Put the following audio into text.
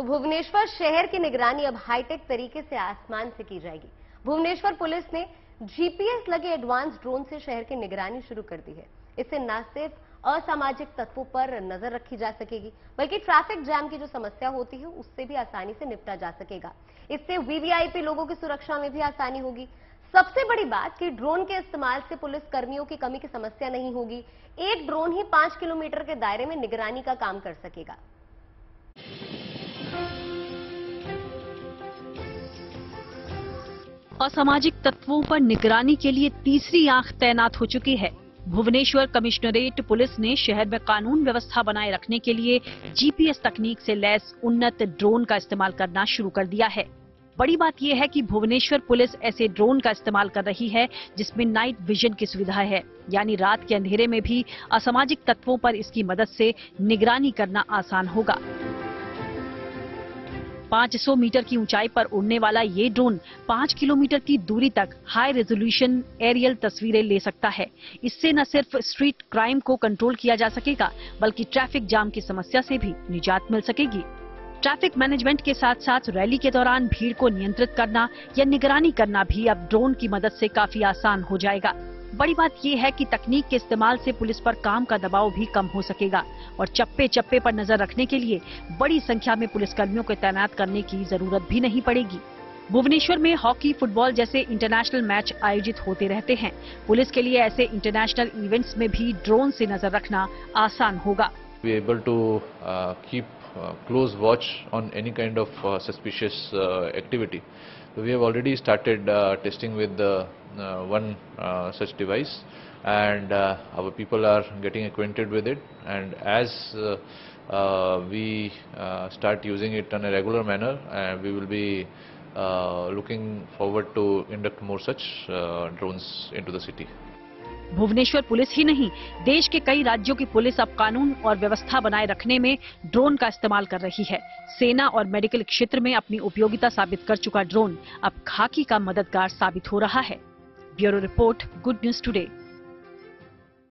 तो भुवनेश्वर शहर की निगरानी अब हाईटेक तरीके से आसमान से की जाएगी। भुवनेश्वर पुलिस ने जीपीएस लगे एडवांस ड्रोन से शहर की निगरानी शुरू कर दी है। इससे न सिर्फ असामाजिक तत्वों पर नजर रखी जा सकेगी, बल्कि ट्रैफिक जाम की जो समस्या होती है उससे भी आसानी से निपटा जा सकेगा। इससे वीवीआईपी लोगों की सुरक्षा में भी आसानी होगी। सबसे बड़ी बात कि ड्रोन के इस्तेमाल से पुलिस कर्मियों की कमी की समस्या नहीं होगी। एक ड्रोन ही 5 किलोमीटर के दायरे में निगरानी का काम कर सकेगा। असामाजिक तत्वों पर निगरानी के लिए तीसरी आंख तैनात हो चुकी है। भुवनेश्वर कमिश्नरेट पुलिस ने शहर में कानून व्यवस्था बनाए रखने के लिए जीपीएस तकनीक से लैस उन्नत ड्रोन का इस्तेमाल करना शुरू कर दिया है। बड़ी बात यह है कि भुवनेश्वर पुलिस ऐसे ड्रोन का इस्तेमाल कर रही है जिसमें नाइट विजन की सुविधा है, यानी रात के अंधेरे में भी असामाजिक तत्वों पर इसकी मदद से निगरानी करना आसान होगा। 500 मीटर की ऊंचाई पर उड़ने वाला ये ड्रोन 5 किलोमीटर की दूरी तक हाई रेजोल्यूशन एरियल तस्वीरें ले सकता है। इससे न सिर्फ स्ट्रीट क्राइम को कंट्रोल किया जा सकेगा, बल्कि ट्रैफिक जाम की समस्या से भी निजात मिल सकेगी। ट्रैफिक मैनेजमेंट के साथ साथ रैली के दौरान भीड़ को नियंत्रित करना या निगरानी करना भी अब ड्रोन की मदद से काफी आसान हो जाएगा। बड़ी बात यह है कि तकनीक के इस्तेमाल से पुलिस पर काम का दबाव भी कम हो सकेगा और चप्पे चप्पे पर नजर रखने के लिए बड़ी संख्या में पुलिसकर्मियों को तैनात करने की जरूरत भी नहीं पड़ेगी। भुवनेश्वर में हॉकी, फुटबॉल जैसे इंटरनेशनल मैच आयोजित होते रहते हैं। पुलिस के लिए ऐसे इंटरनेशनल इवेंट्स में भी ड्रोन से नजर रखना आसान होगा। We are able to keep close watch on any kind of suspicious activity. So we have already started testing with one such device, and our people are getting acquainted with it. And as we start using it in a regular manner, we will be looking forward to induct more such drones into the city. Bhubaneswar police ही नहीं, देश के कई राज्यों की police अब कानून और व्यवस्था बनाए रखने में ड्रोन का इस्तेमाल कर रही है। सेना और मेडिकल क्षेत्र में अपनी उपयोगिता साबित कर चुका ड्रोन अब खाकी का मददगार साबित हो रहा है। Bureau report, good news today.